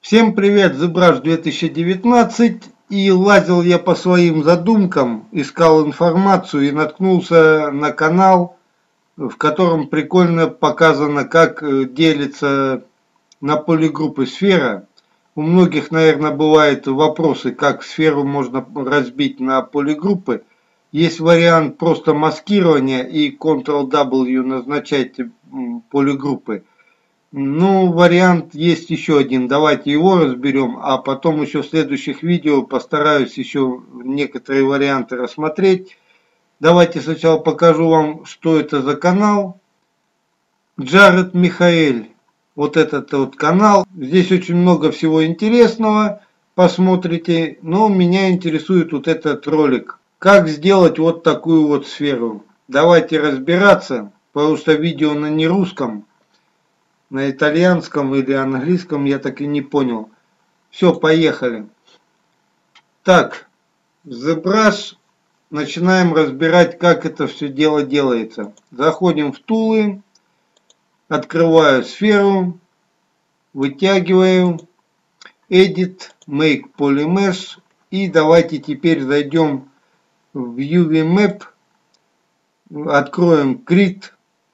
Всем привет, ZBrush 2019, и лазил я по своим задумкам, искал информацию и наткнулся на канал, в котором прикольно показано, как делится на полигруппы сфера. У многих, наверное, бывают вопросы, как сферу можно разбить на полигруппы. Есть вариант просто маскирования и Ctrl-W назначать полигруппы. Ну, вариант есть еще один. Давайте его разберем, а потом еще в следующих видео постараюсь еще некоторые варианты рассмотреть. Давайте сначала покажу вам, что это за канал. Джаред Михаэль. Вот этот вот канал. Здесь очень много всего интересного. Посмотрите. Но меня интересует вот этот ролик. Как сделать вот такую вот сферу. Давайте разбираться. Потому что видео на нерусском. На итальянском или английском я так и не понял. Все, поехали. Так, ZBrush. Начинаем разбирать, как это все дело делается. Заходим в тулы. Открываю сферу. Вытягиваю. Edit. Make Polymesh. И давайте теперь зайдем в UV Map. Откроем Grid.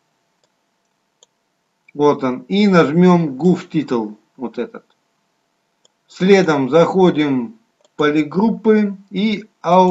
Вот он. И нажмем Goof Title. Вот этот. Следом заходим в полигруппы и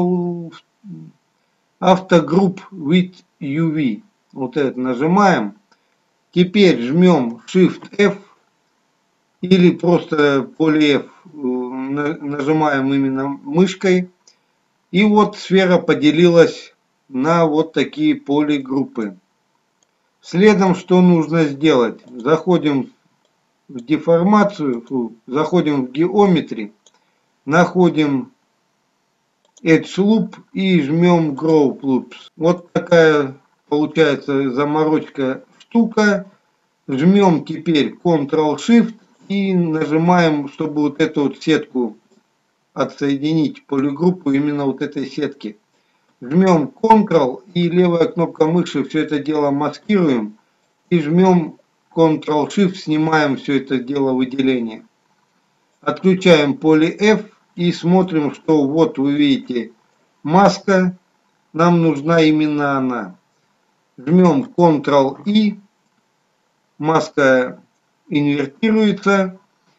автогрупп with UV. Вот это нажимаем. Теперь жмем Shift F или просто Poly F нажимаем именно мышкой. И вот сфера поделилась на вот такие полигруппы. Следом что нужно сделать? Заходим в деформацию, заходим в Geometry, находим Edge Loop и жмем Group Loops. Вот такая получается заморочка штука. Жмем теперь Ctrl-Shift и нажимаем, чтобы вот эту вот сетку отсоединить, полигруппу именно вот этой сетки. Жмем Ctrl и левая кнопка мыши, все это дело маскируем. И жмем Ctrl-Shift, снимаем все это дело выделения. Отключаем Poly F и смотрим, что вот вы видите маска. Нам нужна именно она. Жмем Ctrl-I. Маска инвертируется.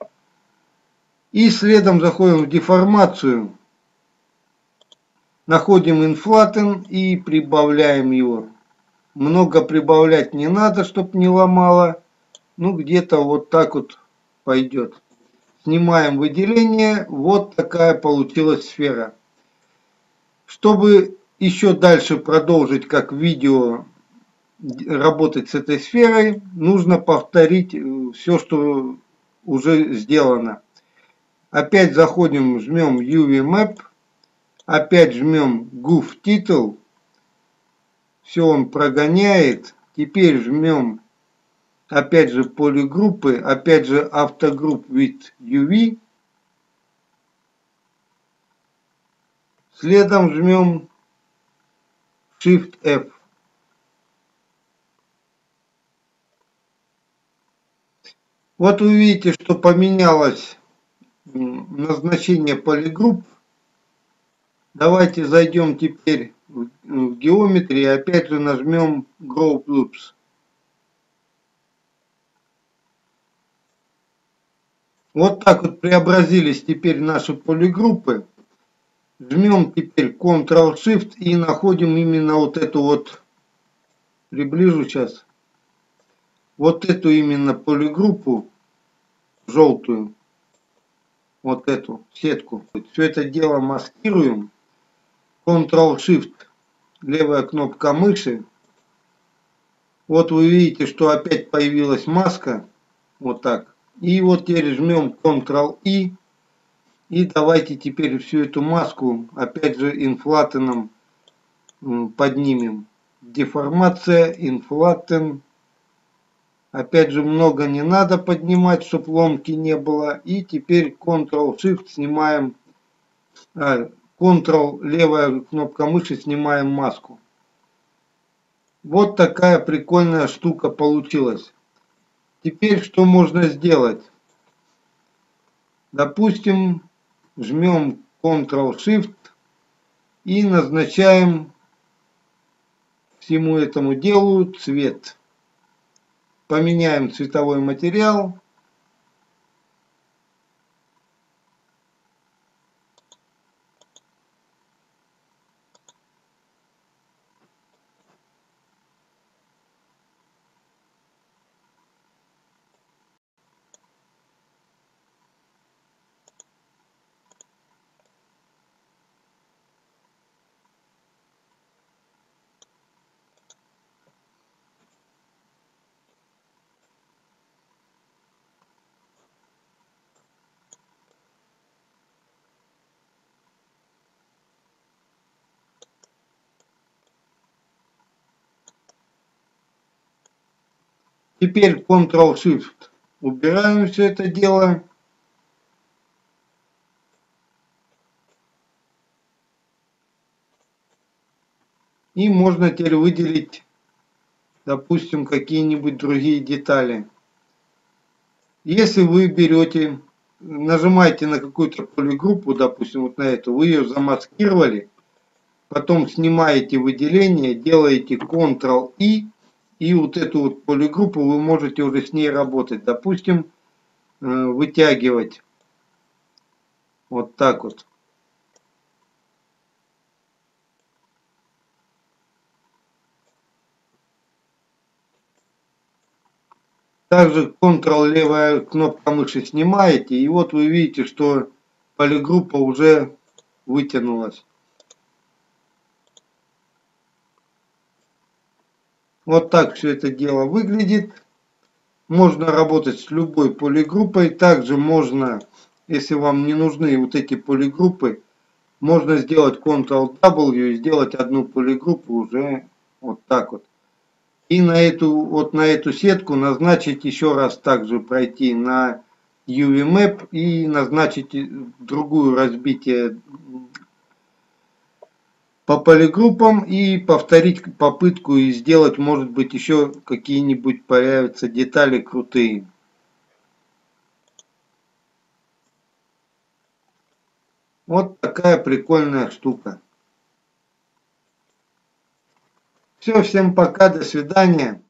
И следом заходим в деформацию. Находим Inflatten и прибавляем его. Много прибавлять не надо, чтобы не ломало. Ну, где-то вот так вот пойдет. Снимаем выделение. Вот такая получилась сфера. Чтобы еще дальше продолжить, как видео, работать с этой сферой, нужно повторить все, что уже сделано. Опять заходим, жмем UV Map. Опять жмем Goof Title. Все он прогоняет. Теперь жмем опять же полигруппы. Опять же автогрупп with UV. Следом жмем Shift F. Вот вы видите, что поменялось назначение полигрупп. Давайте зайдем теперь в Geometry и опять же нажмем Group Loops. Вот так вот преобразились теперь наши полигруппы. Жмем теперь Ctrl-Shift и находим именно вот эту вот, приближу сейчас, вот эту именно полигруппу желтую, вот эту сетку. Все это дело маскируем. Ctrl-Shift, левая кнопка мыши. Вот вы видите, что опять появилась маска. Вот так. И вот теперь жмем Ctrl-I. И давайте теперь всю эту маску опять же инфлаттеном поднимем. Деформация, инфлаттен. Опять же много не надо поднимать, чтобы ломки не было. И теперь Ctrl-Shift снимаем. Ctrl, левая кнопка мыши, снимаем маску. Вот такая прикольная штука получилась. Теперь что можно сделать? Допустим, жмем Ctrl-Shift и назначаем всему этому делу цвет. Поменяем цветовой материал. Теперь Ctrl-Shift. Убираем все это дело. И можно теперь выделить, допустим, какие-нибудь другие детали. Если вы берете, нажимаете на какую-то полигруппу, допустим, вот на эту, вы ее замаскировали, потом снимаете выделение, делаете Ctrl-I, и вот эту вот полигруппу вы можете уже с ней работать. Допустим, вытягивать вот так вот. Также Ctrl левая кнопка мыши снимаете, и вот вы видите, что полигруппа уже вытянулась. Вот так все это дело выглядит. Можно работать с любой полигруппой. Также можно, если вам не нужны вот эти полигруппы, можно сделать Ctrl-W и сделать одну полигруппу уже вот так вот. И на эту сетку назначить еще раз также пройти на UV-Map и назначить другую разбитие по полигруппам и повторить попытку и сделать, может быть, еще какие-нибудь появятся детали крутые. Вот такая прикольная штука. Все, всем пока, до свидания.